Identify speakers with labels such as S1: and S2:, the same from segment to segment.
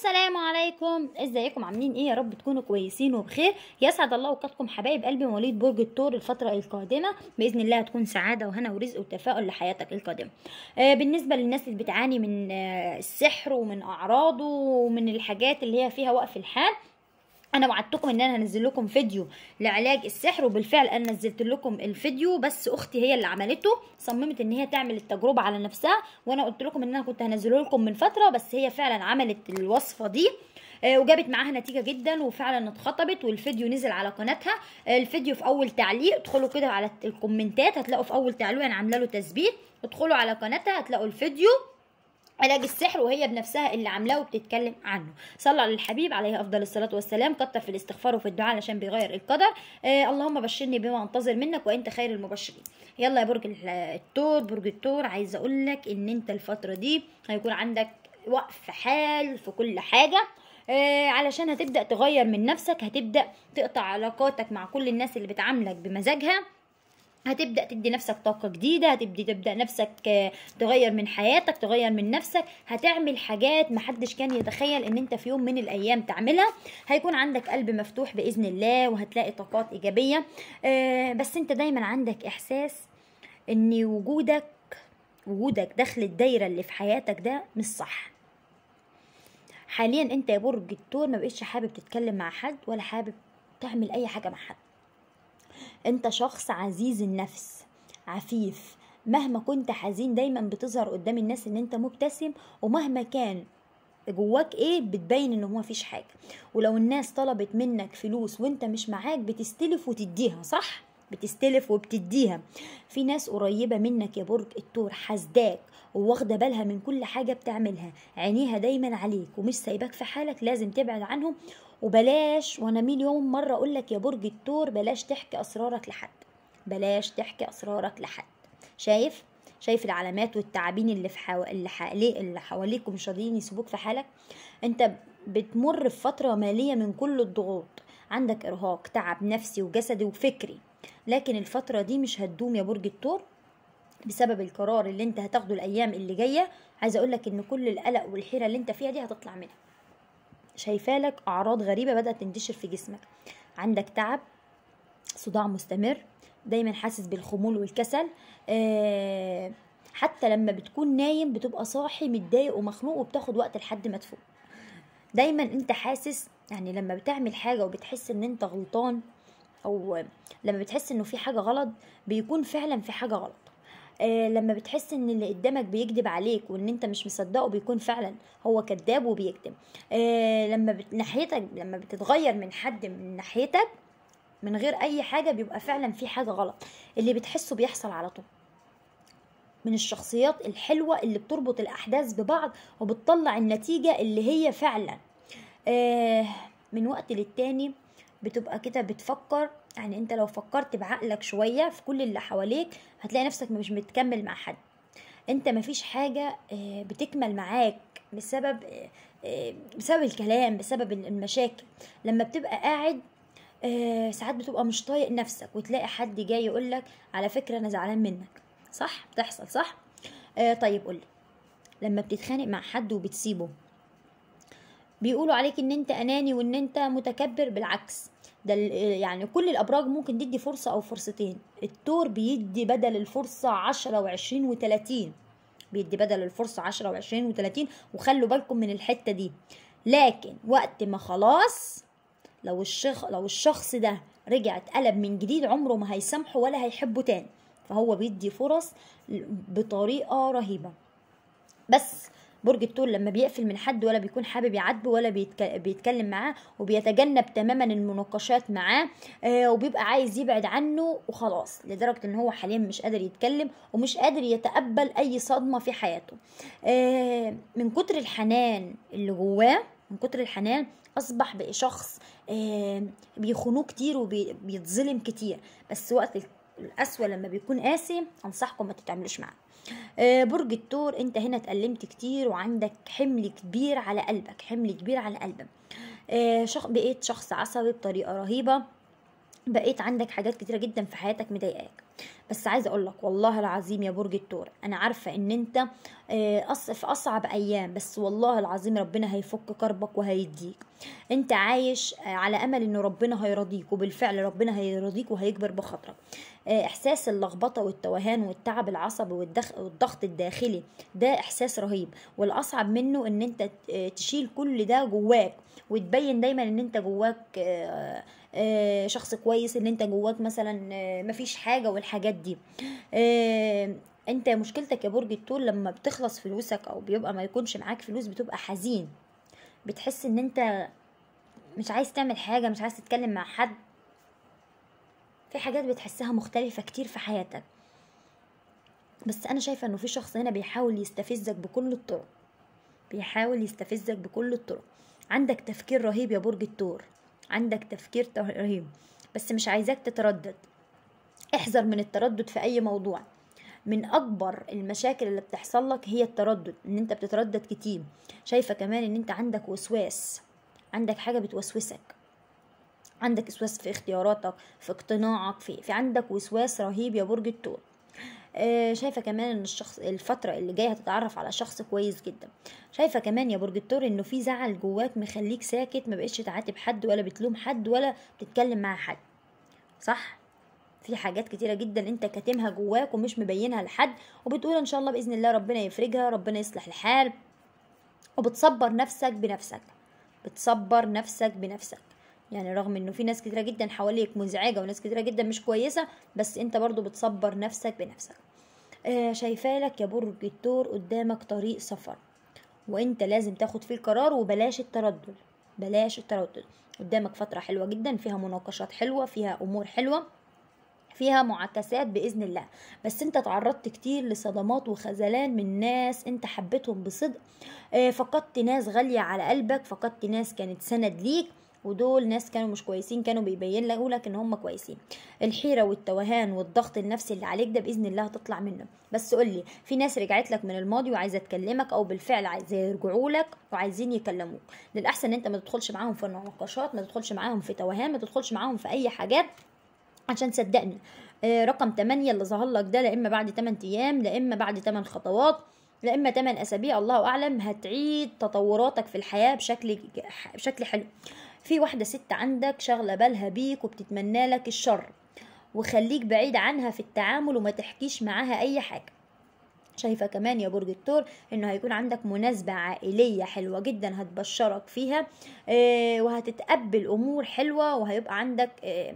S1: السلام عليكم، ازيكم؟ عاملين ايه؟ يا رب تكونوا كويسين وبخير. يسعد الله اوقاتكم حبايب قلبي مواليد برج الثور. الفتره القادمه باذن الله هتكون سعاده وهنا ورزق وتفاؤل لحياتك القادمه. بالنسبه للناس اللي بتعاني من السحر ومن اعراضه ومن الحاجات اللي هي فيها وقف الحال، انا وعدتكم ان انا هنزل لكم فيديو لعلاج السحر، وبالفعل انا نزلت لكم الفيديو، بس اختي هي اللي عملته، صممت ان هي تعمل التجربه على نفسها، وانا قلت لكم ان انا كنت هنزله لكم من فتره، بس هي فعلا عملت الوصفه دي وجابت معاها نتيجه جدا، وفعلا اتخطبت، والفيديو نزل على قناتها. الفيديو في اول تعليق، ادخلوا كده على الكومنتات هتلاقوا في اول تعليق انا عامله له تثبيت، ادخلوا على قناتها هتلاقوا الفيديو علاج السحر، وهي بنفسها اللي عاملاه وبتتكلم عنه. صلى على الحبيب عليه افضل الصلاه والسلام، كتر في الاستغفار وفي الدعاء علشان بيغير القدر. اللهم بشرني بما انتظر منك وانت خير المبشرين. يلا يا برج الثور، برج الثور، عايزه اقول لك ان انت الفتره دي هيكون عندك وقف حال في كل حاجه، علشان هتبدا تغير من نفسك، هتبدا تقطع علاقاتك مع كل الناس اللي بتعاملك بمزاجها، هتبدأ تدي نفسك طاقة جديدة، تبدأ نفسك تغير من حياتك، تغير من نفسك، هتعمل حاجات محدش كان يتخيل ان انت في يوم من الايام تعملها. هيكون عندك قلب مفتوح بإذن الله، وهتلاقي طاقات ايجابية. بس انت دايما عندك احساس ان وجودك داخل الدايرة اللي في حياتك ده مش صح. حاليا انت يا برج الثور ما بقيتش حابب تتكلم مع حد ولا حابب تعمل اي حاجة مع حد. انت شخص عزيز النفس، عفيف، مهما كنت حزين دايما بتظهر قدام الناس ان انت مبتسم، ومهما كان جواك ايه بتبين ان هو مفيش حاجة. ولو الناس طلبت منك فلوس وانت مش معاك بتستلف وتديها، صح؟ بتستلف وبتديها. في ناس قريبة منك يا برج الثور حاسداك وواخدة بالها من كل حاجة بتعملها، عينيها دايما عليك ومش سايباك في حالك، لازم تبعد عنهم. وبلاش، وانا مليون مرة اقولك يا برج الثور، بلاش تحكي اسرارك لحد، بلاش تحكي اسرارك لحد. شايف العلامات والتعابين اللي حواليك ومش راضيين يسيبوك في حالك. انت بتمر في فترة مالية من كل الضغوط، عندك ارهاق، تعب نفسي وجسدي وفكري، لكن الفترة دي مش هتدوم يا برج الثور بسبب القرار اللي انت هتاخده الايام اللي جاية. عايزة اقولك ان كل القلق والحيرة اللي انت فيها دي هتطلع منها. شايفالك اعراض غريبة بدأت تنتشر في جسمك، عندك تعب، صداع مستمر، دايما حاسس بالخمول والكسل. حتى لما بتكون نايم بتبقى صاحي متضايق ومخنوق وبتاخد وقت لحد ما تفوق. دايما انت حاسس، يعني لما بتعمل حاجة وبتحس ان انت غلطان، او لما بتحس انه في حاجة غلط بيكون فعلا في حاجة غلط. لما بتحس ان اللي قدامك بيكذب عليك وان انت مش مصدقه بيكون فعلا هو كذاب وبيكذب. لما بتتغير من حد من ناحيتك من غير اي حاجة بيبقى فعلا في حاجة غلط. اللي بتحسه بيحصل على طول. من الشخصيات الحلوة اللي بتربط الاحداث ببعض وبتطلع النتيجة اللي هي فعلا. من وقت للتاني بتبقى كده بتفكر، يعني انت لو فكرت بعقلك شوية في كل اللي حواليك هتلاقي نفسك مش متكمل مع حد. انت مفيش حاجة بتكمل معاك بسبب الكلام، بسبب المشاكل. لما بتبقى قاعد ساعات بتبقى مش طايق نفسك وتلاقي حد جاي يقولك على فكرة انا زعلان منك، صح؟ بتحصل صح؟ طيب قولي، لما بتتخانق مع حد وبتسيبه بيقولوا عليك ان انت اناني وان انت متكبر. بالعكس، ده يعني كل الابراج ممكن تدي فرصة او فرصتين، الثور بيدي بدل الفرصة 10 و20 و30، بيدي بدل الفرصة 10 و20 و30، وخلوا بالكم من الحتة دي. لكن وقت ما خلاص لو الشخص ده رجع اتقلب من جديد عمره ما هيسامحه ولا هيحبه تاني، فهو بيدي فرص بطريقة رهيبة. بس برج الثور لما بيقفل من حد ولا بيكون حابب يعاتبه ولا بيتكلم معاه، وبيتجنب تماما المناقشات معاه، وبيبقى عايز يبعد عنه وخلاص، لدرجة ان هو حاليا مش قادر يتكلم ومش قادر يتقبل اي صدمة في حياته. من كتر الحنان اللي جواه، من كتر الحنان اصبح بقى شخص بيخونوه كتير وبيتظلم كتير، بس وقت القسوة لما بيكون قاسي انصحكم ما تتعاملوش معاه. برج الثور، انت هنا اتألمت كتير وعندك حمل كبير على قلبك، حمل كبير على قلبك. بقيت شخص عصبي بطريقة رهيبة، بقيت عندك حاجات كتيرة جدا في حياتك مضايقاك. بس عايزه اقول لك والله العظيم يا برج الثور، انا عارفه ان انت في اصعب ايام، بس والله العظيم ربنا هيفك كربك وهيديك. انت عايش على امل ان ربنا هيرضيك، وبالفعل ربنا هيرضيك وهيكبر بخاطرك. احساس اللخبطه والتوهان والتعب العصبي والضغط الداخلي ده احساس رهيب، والاصعب منه ان انت تشيل كل ده جواك، وتبين دايما ان انت جواك شخص كويس، ان انت جواك مثلا مفيش حاجه والحاجات دي. انت مشكلتك يا برج الثور لما بتخلص فلوسك او بيبقى ما يكونش معاك فلوس بتبقى حزين، بتحس ان انت مش عايز تعمل حاجه، مش عايز تتكلم مع حد، في حاجات بتحسها مختلفه كتير في حياتك. بس انا شايفه انه في شخص هنا بيحاول يستفزك بكل الطرق، بيحاول يستفزك بكل الطرق. عندك تفكير رهيب يا برج الثور، عندك تفكير رهيب، بس مش عايزاك تتردد. احذر من التردد في اي موضوع. من اكبر المشاكل اللي بتحصل لك هي التردد، ان انت بتتردد كتير. شايفه كمان ان انت عندك وسواس، عندك حاجه بتوسوسك، عندك وسواس في اختياراتك، في اقتناعك، في عندك وسواس رهيب يا برج الثور. شايفه كمان ان الفتره اللي جايه هتتعرف على شخص كويس جدا. شايفه كمان يا برج الثور انه في زعل جواك مخليك ساكت، ما بقتش تعاتب حد ولا بتلوم حد ولا بتتكلم مع حد، صح؟ في حاجات كتيرة جدا انت كاتمها جواك ومش مبينها لحد، وبتقول ان شاء الله بإذن الله ربنا يفرجها، ربنا يصلح الحال، وبتصبر نفسك بنفسك، بتصبر نفسك بنفسك. يعني رغم انه في ناس كتيرة جدا حواليك مزعجة وناس كتيرة جدا مش كويسة، بس انت برضو بتصبر نفسك بنفسك. شايفالك يا برج الثور قدامك طريق سفر، وانت لازم تاخد فيه القرار، وبلاش التردد، بلاش التردد. قدامك فترة حلوة جدا، فيها مناقشات حلوة، فيها امور حلوة، فيها معاكسات بإذن الله. بس انت تعرضت كتير لصدمات وخذلان من ناس انت حبيتهم بصدق. فقدت ناس غالية على قلبك، فقدت ناس كانت سند ليك، ودول ناس كانوا مش كويسين، كانوا بيبين لك ان هم كويسين. الحيرة والتوهان والضغط النفسي اللي عليك ده بإذن الله هتطلع منه. بس قولي، في ناس رجعت لك من الماضي وعايزة تكلمك، او بالفعل عايزة يرجعوا لك وعايزين يكلموك. للأحسن ان انت ما تدخلش معاهم في نقاشات، ما تدخلش معاهم في توهان، ما تدخلش معاهم في اي حاجات، عشان صدقني رقم 8 اللي ظهر لك ده، لا اما بعد 8 ايام، لا اما بعد 8 خطوات، لا اما 8 اسابيع، الله اعلم، هتعيد تطوراتك في الحياه بشكل حلو. في واحده ست عندك شاغله بالها بيك وبتتمنى لك الشر، وخليك بعيد عنها في التعامل وما تحكيش معاها اي حاجه. شايفة كمان يا برج الثور انه هيكون عندك مناسبة عائلية حلوة جدا هتبشرك فيها، وهتتقبل امور حلوة، وهيبقى عندك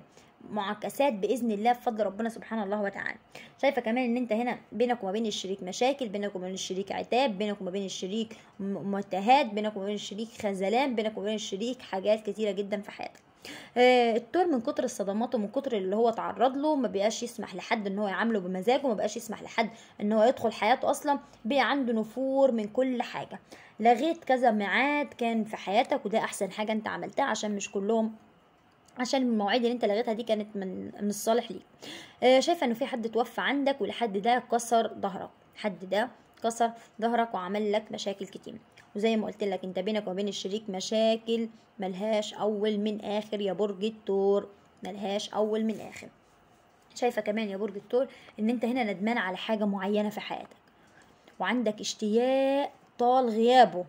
S1: معاكسات باذن الله بفضل ربنا سبحانه الله وتعالى. شايفه كمان ان انت هنا بينك وما بين الشريك مشاكل، بينك وما بين الشريك عتاب، بينك وما بين الشريك متاهات، بينك وما بين الشريك خذلان، بينك وما بين الشريك حاجات كتيره جدا في حياتك. الثور من كتر الصدمات ومن كتر اللي هو تعرض له ما بقاش يسمح لحد ان هو يعامله بمزاجه، ما بقاش يسمح لحد ان هو يدخل حياته اصلا، بقى عنده نفور من كل حاجه. لغيت كذا ميعاد كان في حياتك، وده احسن حاجه انت عملتها، عشان مش كلهم، عشان المواعيد اللي انت لغيتها دي كانت من الصالح ليك. شايفه انه في حد توفى عندك، والحد ده كسر ظهرك، حد ده كسر ظهرك وعمل لك مشاكل كتير. وزي ما قلت لك انت بينك وبين الشريك مشاكل ملهاش اول من اخر يا برج الثور، ملهاش اول من اخر. شايفه كمان يا برج الثور ان انت هنا ندمان على حاجه معينه في حياتك، وعندك اشتياق طال غيابه،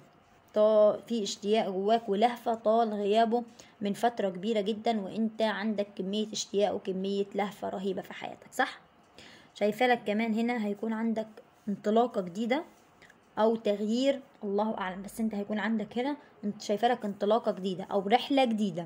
S1: في اشتياق جواك ولهفة طال غيابه من فترة كبيرة جدا، وانت عندك كمية اشتياق وكمية لهفة رهيبة في حياتك، صح؟ شايفة لك كمان هنا هيكون عندك انطلاقة جديدة او تغيير، الله اعلم، بس انت هيكون عندك هنا، انت شايفة لك انطلاقة جديدة او رحلة جديدة.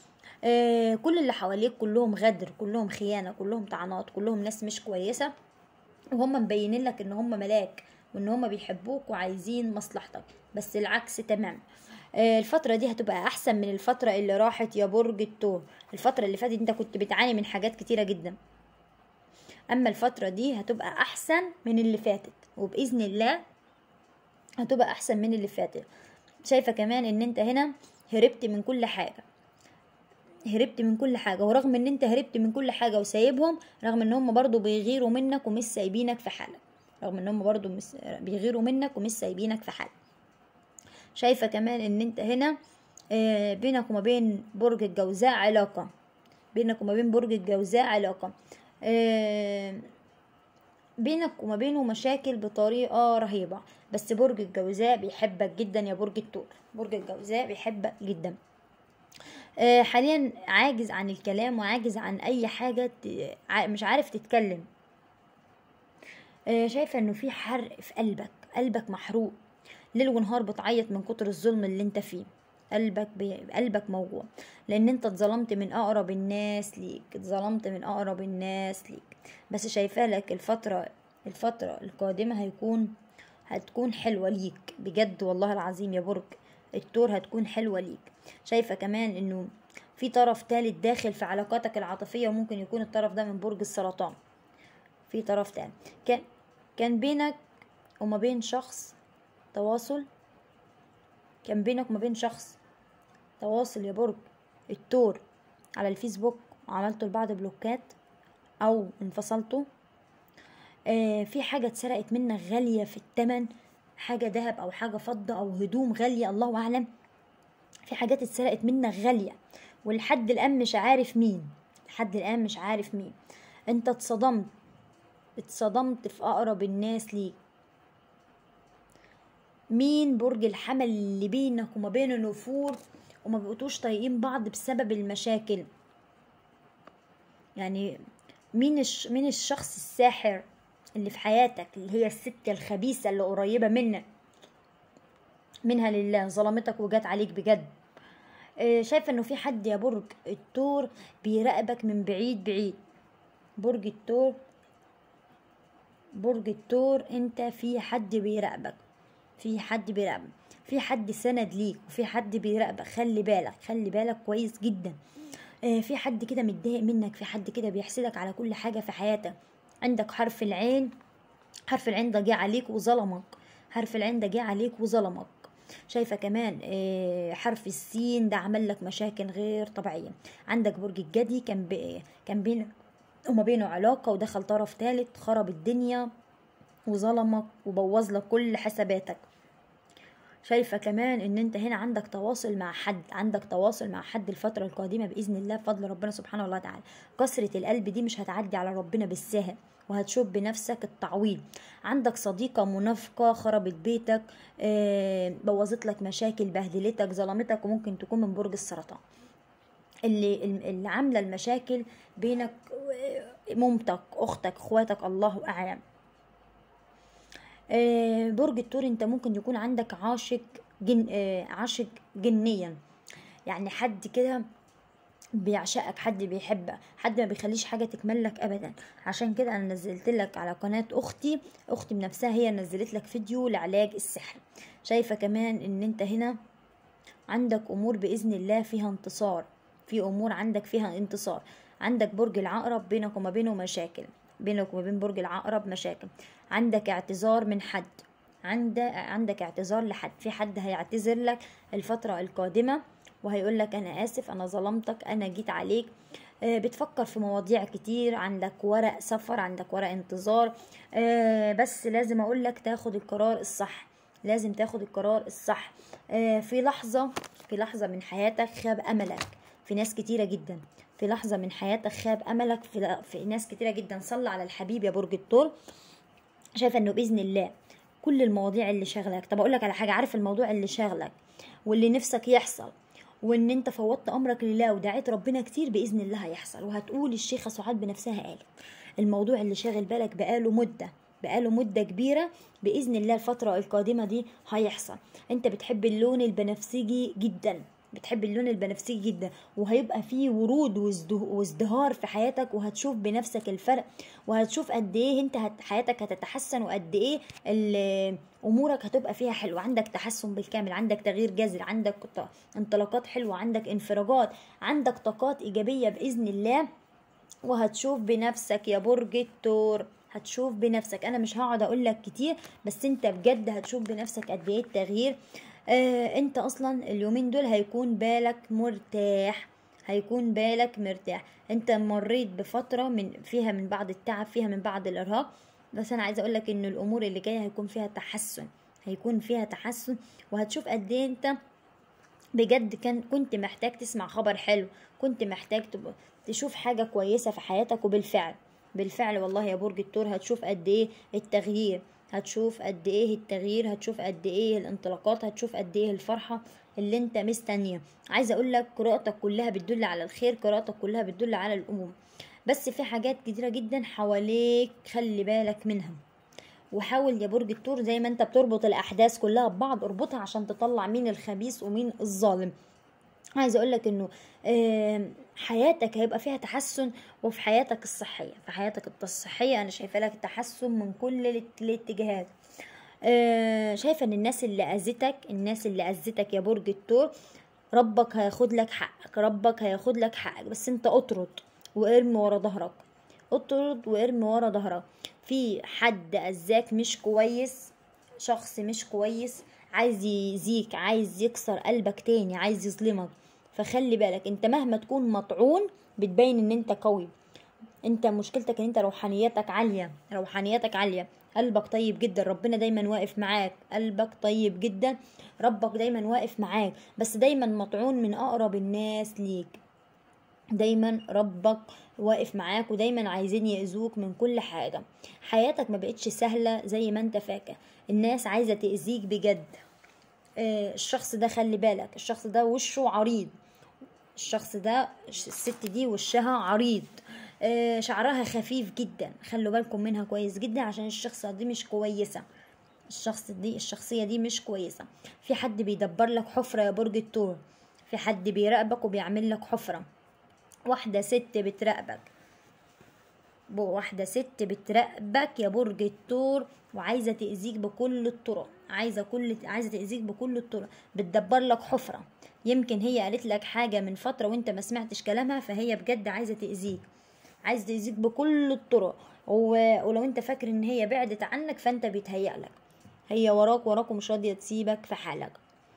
S1: كل اللي حواليك كلهم غدر، كلهم خيانة، كلهم طعنات، كلهم ناس مش كويسة، وهم مبينين لك ان هم ملاك، وان هم بيحبوك وعايزين مصلحتك، بس العكس تمام. الفترة دي هتبقى احسن من الفترة اللي راحت يا برج الثور. الفترة اللي فاتت انت كنت بتعاني من حاجات كتيرة جدا، اما الفترة دي هتبقى احسن من اللي فاتت، وبإذن الله هتبقى احسن من اللي فاتت. شايفة كمان ان انت هنا هربت من كل حاجة، هربت من كل حاجة، ورغم ان انت هربت من كل حاجة وسايبهم، رغم ان هم برضو بيغيروا منك ومش سايبينك في حالك، رغم ان هم برضو بيغيروا منك ومش سايبينك في حالك. شايفة كمان ان انت هنا بينك وما بين برج الجوزاء علاقة، بينك وما بين برج الجوزاء علاقة. آه، بينك وما بينه مشاكل بطريقة رهيبة. بس برج الجوزاء بيحبك جدا يا برج الثور، برج الجوزاء بيحبك جدا. حاليا عاجز عن الكلام وعاجز عن اي حاجة، مش عارف تتكلم. شايفة انه في حرق في قلبك، قلبك محروق ليل ونهار، بتعيط من كتر الظلم اللي انت فيه. قلبك موجوع، لان انت اتظلمت من اقرب الناس ليك، اتظلمت من اقرب الناس ليك. بس شايفة لك الفترة القادمة هتكون حلوة ليك بجد والله العظيم يا برج الثور، هتكون حلوة ليك. شايفة كمان انه في طرف تالت داخل في علاقاتك العاطفية، وممكن يكون الطرف ده من برج السرطان. في طرف تاني كان بينك وما بين شخص تواصل، كان بينك وما بين شخص تواصل يا برج الثور على الفيسبوك، وعملتوا لبعض بلوكات او انفصلتوا. في حاجة اتسرقت منك غالية في التمن، حاجة ذهب او حاجة فضة او هدوم غالية الله اعلم. في حاجات اتسرقت منك غالية، ولحد الان مش عارف مين، لحد الان مش عارف مين. انت اتصدمت في اقرب الناس ليك. مين؟ برج الحمل، اللي بينك وما بينه نفور وما بقيتوش طايقين بعض بسبب المشاكل. يعني مين الشخص الساحر اللي في حياتك، اللي هي الست الخبيثة اللي قريبة منها لله، ظلمتك وجات عليك بجد. شايفة انه في حد يا برج الثور بيراقبك من بعيد بعيد. برج الثور انت في حد بيراقبك، في حد سند ليك، وفي حد بيراقبك. خلي بالك كويس جدا. في حد كده متضايق منك، في حد كده بيحسدك على كل حاجة في حياتك. عندك حرف العين ده جه عليك وظلمك، شايفة كمان حرف السين ده عمل لك مشاكل غير طبيعية. عندك برج الجدي كان بينك وما بينه علاقة، ودخل طرف ثالث خرب الدنيا وظلمك وبوظ لك كل حساباتك. شايفة كمان ان انت هنا عندك تواصل مع حد الفترة القادمة بإذن الله بفضل ربنا سبحانه وتعالى. كسرة القلب دي مش هتعدي على ربنا بالسهل، وهتشوف بنفسك التعويض. عندك صديقة منافقة خربت بيتك، بوظت لك مشاكل، بهدلتك، ظلمتك، وممكن تكون من برج السرطان اللي عاملة المشاكل بينك مامتك، اختك، اخواتك، الله اعلم. برج الثور انت ممكن يكون عندك عاشق جنيا، يعني حد كده بيعشقك، حد بيحبك، حد ما بيخليش حاجه تكمل لك ابدا. عشان كده انا نزلت لك على قناه اختي بنفسها، هي نزلت لك فيديو لعلاج السحر. شايفه كمان ان انت هنا عندك امور باذن الله فيها انتصار، في امور عندك فيها انتصار. عندك برج العقرب بينك وما بينه مشاكل، بينك وما بين برج العقرب مشاكل. عندك اعتذار من حد، عندك اعتذار لحد، في حد هيعتذر لك الفترة القادمة وهيقول لك انا اسف، انا ظلمتك، انا جيت عليك. بتفكر في مواضيع كتير، عندك ورق سفر، عندك ورق انتظار. بس لازم اقول لك تاخد القرار الصح، لازم تاخد القرار الصح. في لحظة من حياتك خاب املك في ناس كتيرة جدا، في لحظة من حياتك خاب املك في ناس كتيرة جدا. صلى على الحبيب يا برج الثور. شايفة انه باذن الله كل المواضيع اللي شاغلك، طب اقول لك على حاجة، عارف الموضوع اللي شاغلك واللي نفسك يحصل، وان انت فوضت امرك لله ودعيت ربنا كتير، باذن الله هيحصل. وهتقول الشيخة سعاد بنفسها قالت الموضوع اللي شاغل بالك بقاله مدة كبيرة، بإذن الله الفترة القادمة دي هيحصل. انت بتحب اللون البنفسجي جدا، وهيبقى فيه ورود وازدهار في حياتك، وهتشوف بنفسك الفرق، وهتشوف قد ايه انت حياتك هتتحسن، وقد ايه امورك هتبقى فيها حلوة. عندك تحسن بالكامل، عندك تغيير جذري، عندك انطلاقات حلوة، عندك انفراجات، عندك طاقات ايجابية بإذن الله. وهتشوف بنفسك يا برج الثور، هتشوف بنفسك. انا مش هقعد اقول لك كتير، بس انت بجد هتشوف بنفسك قد ايه التغيير. انت اصلا اليومين دول هيكون بالك مرتاح. انت مريت بفترة فيها من بعض التعب، فيها من بعض الارهاق، بس انا عايزه اقول لك ان الامور اللي جايه هيكون فيها تحسن، وهتشوف قد ايه انت بجد كنت محتاج تسمع خبر حلو، كنت محتاج تشوف حاجة كويسة في حياتك، وبالفعل بالفعل والله يا برج الثور هتشوف قد ايه التغيير، هتشوف قد ايه التغيير، هتشوف قد ايه الانطلاقات، هتشوف قد ايه الفرحة اللي انت مستنيه. عايزه اقول لك قراءتك كلها بتدل على الخير، قراءتك كلها بتدل على الامور، بس في حاجات كتيرة جدا حواليك خلي بالك منها. وحاول يا برج الثور زي ما انت بتربط الاحداث كلها ببعض، اربطها عشان تطلع مين الخبيث ومين الظالم. عايزه اقول لك انه حياتك هيبقى فيها تحسن، وفي حياتك الصحيه، في حياتك الصحيه انا شايفه لك تحسن من كل الاتجاهات. شايفه ان الناس اللي اذتك، الناس اللي اذتك يا برج الثور، ربك هياخد لك حقك، ربك هياخد لك حقك، بس انت اطرد وارمي ورا ظهرك، اطرد وارمي ورا ظهرك. في حد اذاك مش كويس، شخص مش كويس عايز يزيك، عايز يكسر قلبك تاني، عايز يظلمك، فخلي بالك. انت مهما تكون مطعون بتبين ان انت قوي، انت مشكلتك ان انت روحانيتك عالية، روحانيتك عالية، قلبك طيب جدا، ربنا دايما واقف معاك، قلبك طيب جدا، ربك دايما واقف معاك، بس دايما مطعون من اقرب الناس ليك. دايما ربك واقف معاك، ودايما عايزين يأذوك من كل حاجة. حياتك ما بقتش سهلة زي ما انت فاكر، الناس عايزة تأذيك بجد. الشخص ده خلي بالك، الشخص ده وشه عريض، الشخص ده الست دي وشها عريض، شعرها خفيف جدا، خلوا بالكم منها كويس جدا عشان الشخصة دي مش كويسة، الشخصية دي مش كويسة. في حد بيدبر لك حفرة يا برج الثور، في حد بيراقبك وبيعمل لك حفرة، واحدة ست بتراقبك، واحدة ست بتراقبك يا برج الثور، وعايزة تأذيك بكل الطرق، عايزة تأذيك بكل الطرق، بتدبر لك حفرة. يمكن هي قالت لك حاجة من فترة وانت ما سمعتش كلامها، فهي بجد عايزة تأذيك، عايزة تأذيك بكل الطرق. ولو انت فاكر ان هي بعدت عنك فانت بيتهيألك، هي وراك ومش راضية تسيبك في حالك.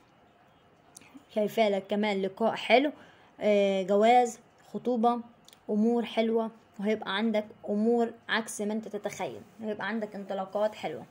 S1: شايفة لك كمان لقاء حلو، جواز، خطوبة، امور حلوة، وهيبقى عندك امور عكس ما انت تتخيل، هيبقى عندك انطلاقات حلوة.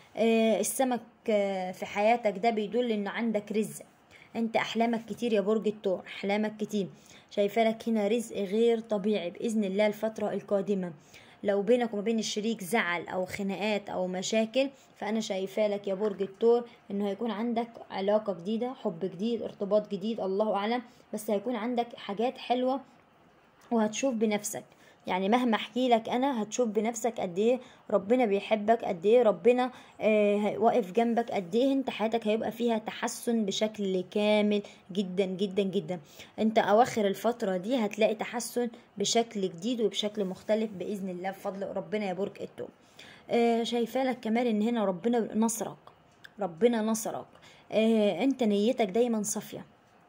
S1: السمك في حياتك ده بيدل ان عندك رزق، انت احلامك كتير يا برج الثور، احلامك كتير، شايفه لك هنا رزق غير طبيعي باذن الله الفتره القادمه. لو بينك وما بين الشريك زعل او خناقات او مشاكل، فانا شايفه لك يا برج الثور انه هيكون عندك علاقه جديده، حب جديد، ارتباط جديد، الله اعلم، بس هيكون عندك حاجات حلوه وهتشوف بنفسك. يعني مهما احكي لك انا هتشوف بنفسك قد ايه ربنا بيحبك، قد ايه ربنا واقف جنبك، قد ايه انت حياتك هيبقى فيها تحسن بشكل كامل جدا جدا جدا. انت اواخر الفترة دي هتلاقي تحسن بشكل جديد وبشكل مختلف باذن الله بفضل ربنا يا برج الثور. شايفه لك كمان ان هنا ربنا نصرك، ربنا نصرك. انت نيتك دايما صافية،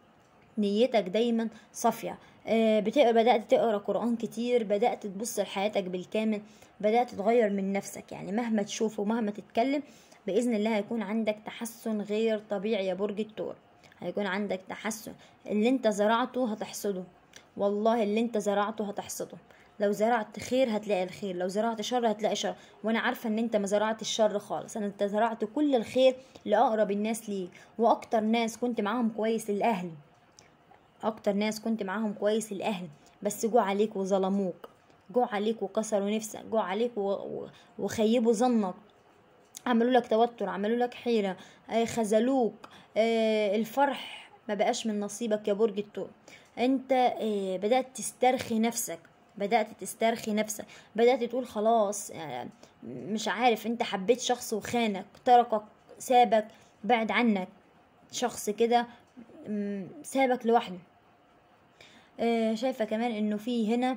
S1: نيتك دايما صافية. بدأت تقرأ قرآن كتير، بدأت تبص لحياتك بالكامل، بدأت تغير من نفسك. يعني مهما تشوف ومهما تتكلم بإذن الله هيكون عندك تحسن غير طبيعي يا برج الثور، هيكون عندك تحسن. اللي انت زرعته هتحصده، والله اللي انت زرعته هتحصده. لو زرعت خير هتلاقي الخير، لو زرعت شر هتلاقي شر، وانا عارفه ان انت ما زرعت الشر خالص، انت زرعت كل الخير لاقرب الناس ليك، واكتر ناس كنت معاهم كويس الاهل، اكتر ناس كنت معاهم كويس الاهل، بس جو عليك وظلموك، جو عليك وكسروا نفسك، جو عليك وخيبوا ظنك، عملوا لك توتر، عملوا لك حيرة، خذلوك. الفرح ما بقاش من نصيبك يا برج الثور. انت بدأت تسترخي نفسك، بدأت تسترخي نفسك، بدأت تقول خلاص، مش عارف، انت حبيت شخص وخانك، تركك، سابك، بعد عنك، شخص كده سابك لوحده. شايفة كمان انه في هنا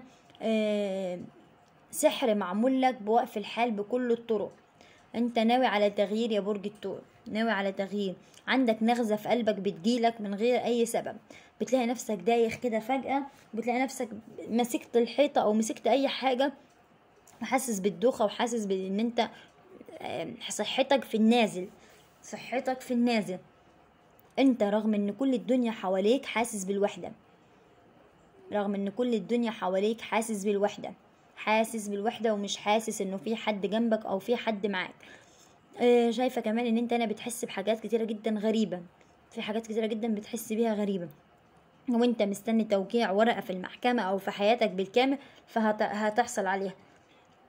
S1: سحر معمول لك بوقف الحال بكل الطرق. انت ناوي على تغيير يا برج الثور، ناوي على تغيير، عندك نغزة في قلبك بتجيلك من غير اي سبب، بتلاقي نفسك دايخ كده فجأة، بتلاقي نفسك مسكت الحيطة او مسكت اي حاجة، وحاسس بالدوخة وحاسس بان انت صحتك في النازل، صحتك في النازل. انت رغم ان كل الدنيا حواليك حاسس بالوحدة، رغم ان كل الدنيا حواليك حاسس بالوحدة، حاسس بالوحدة ومش حاسس انه في حد جنبك او في حد معاك. شايفة كمان ان انت انا بتحس بحاجات كتيرة جدا غريبة، في حاجات كتيرة جدا بتحس بيها غريبة، وانت مستني توقيع ورقة في المحكمة او في حياتك بالكامل فهتحصل عليها.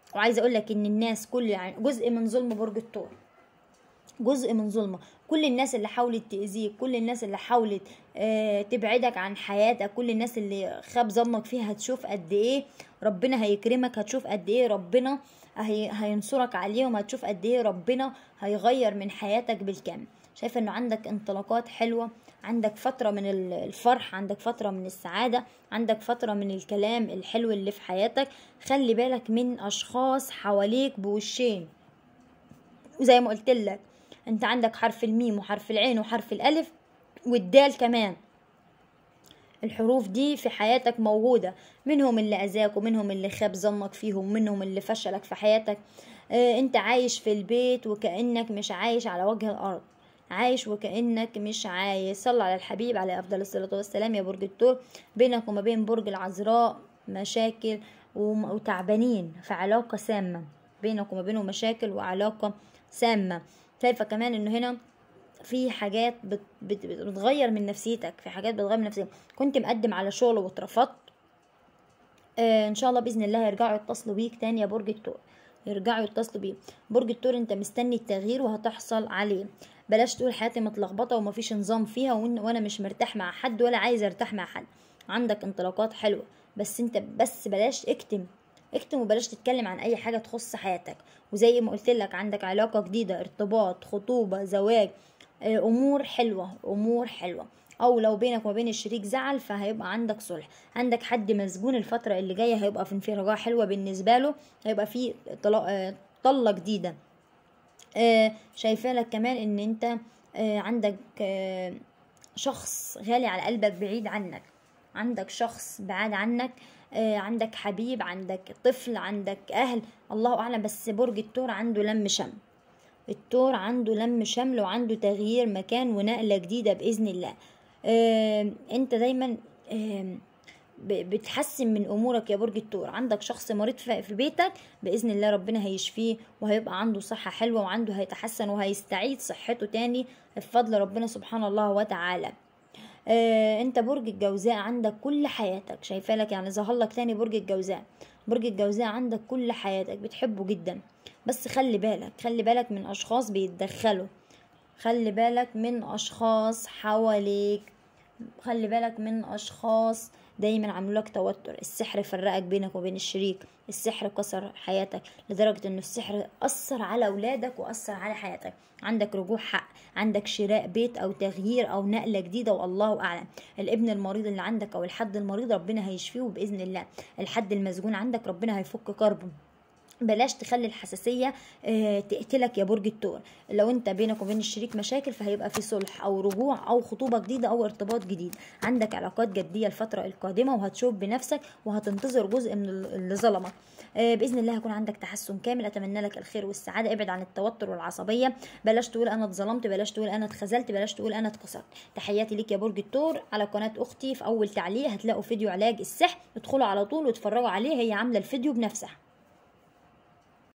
S1: وعايزه اقول لك ان الناس كل يعني جزء من ظلم برج الثور، جزء من ظلمه. كل الناس اللي حاولت تأذيك، كل الناس اللي حاولت تبعدك عن حياتك، كل الناس اللي خاب ظنك فيها، هتشوف قد ايه ربنا هيكرمك، هتشوف قد ايه ربنا هينصرك عليهم، هتشوف قد ايه ربنا هيغير من حياتك بالكامل. شايفه انه عندك انطلاقات حلوه، عندك فترة من الفرح، عندك فترة من السعادة، عندك فترة من الكلام الحلو اللي في حياتك. خلي بالك من أشخاص حواليك بوشين، وزي ما قلت لك انت عندك حرف الميم وحرف العين وحرف الالف والدال كمان. الحروف دي في حياتك موجودة، منهم اللي اذاك ومنهم اللي خاب ظنك فيهم، منهم اللي فشلك في حياتك. انت عايش في البيت وكأنك مش عايش على وجه الارض، عايش وكأنك مش عايش. صلى على الحبيب عليه افضل الصلاة والسلام يا برج الثور. بينك وما بين برج العذراء مشاكل وتعبانين في علاقة سامة، بينك وما بينه مشاكل وعلاقة سامة. شايفة كمان انه هنا في حاجات بتغير من نفسيتك، في حاجات بتغير من نفسيتك. كنت مقدم على شغل واترفضت، ان شاء الله باذن الله يرجعوا يتصلوا بيك تاني يا برج الثور، يرجعوا يتصلوا بيك. برج الثور انت مستني التغيير وهتحصل عليه. بلاش تقول حياتي متلخبطه ومفيش نظام فيها وانا مش مرتاح مع حد ولا عايز ارتاح مع حد. عندك انطلاقات حلوه، بس انت بلاش اكتم وبلاش تتكلم عن اي حاجه تخص حياتك. وزي ما قلت لك عندك علاقه جديده، ارتباط، خطوبه، زواج، امور حلوه، امور حلوه. او لو بينك وبين الشريك زعل فهيبقى عندك صلح. عندك حد مسجون الفتره اللي جايه، هيبقى في رجاء حلوه بالنسبه له، هيبقى في طلة جديده. شايفه لك كمان ان انت عندك شخص غالي على قلبك بعيد عنك، عندك شخص بعاد عنك، عندك حبيب، عندك طفل، عندك اهل، الله اعلم. بس برج الثور عنده لم شمل، الثور عنده لم شمل وعنده تغيير مكان ونقلة جديدة بإذن الله. انت دايما بتحسن من امورك يا برج الثور. عندك شخص مريض في بيتك، باذن الله ربنا هيشفيه وهيبقى عنده صحة حلوة وعنده هيتحسن وهيستعيد صحته تاني بفضل ربنا سبحانه الله وتعالى. انت برج الجوزاء عندك كل حياتك، شايفه لك يعني ظهر لك تاني برج الجوزاء. برج الجوزاء عندك كل حياتك، بتحبه جدا، بس خلي بالك من اشخاص بيتدخلوا، خلي بالك من اشخاص حواليك، خلي بالك من اشخاص دايما عاملولك توتر. السحر فرقك بينك وبين الشريك، السحر كسر حياتك لدرجة ان السحر اثر على اولادك واثر على حياتك. عندك رجوع حق، عندك شراء بيت او تغيير او نقلة جديدة والله اعلم. الابن المريض اللي عندك او الحد المريض ربنا هيشفيه باذن الله. الحد المسجون عندك ربنا هيفك كربه. بلاش تخلي الحساسية تقتلك يا برج الثور. لو انت بينك وبين الشريك مشاكل فهيبقى في صلح او رجوع او خطوبة جديدة او ارتباط جديد. عندك علاقات جدية الفترة القادمة وهتشوف بنفسك وهتنتظر جزء من اللي ظلمك. باذن الله هيكون عندك تحسن كامل. اتمنى لك الخير والسعادة. ابعد عن التوتر والعصبية، بلاش تقول انا اتظلمت، بلاش تقول انا اتخذلت، بلاش تقول انا اتكسرت. تحياتي ليك يا برج الثور. على قناة اختي في اول تعليق هتلاقوا فيديو علاج السحر، ادخلوا على طول واتفرجوا عليه، هي عاملة الفيديو بنفسها.